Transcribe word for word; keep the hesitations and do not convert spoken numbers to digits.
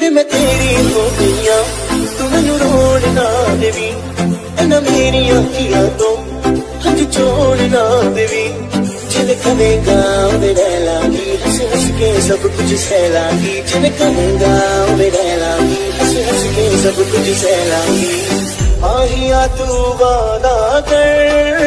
वे मैं तेरी हो गईया तू मैनू रोन ना देवी ना मेरी अखियां तो हज छोड़ ना देवी जिन कहेगा वे रह लागी हंस हंस के सब कुछ सह लागी जिन कहेगा वे रह लागी हंस हंस के सब कुछ सह लागी आहिया तू वादा कर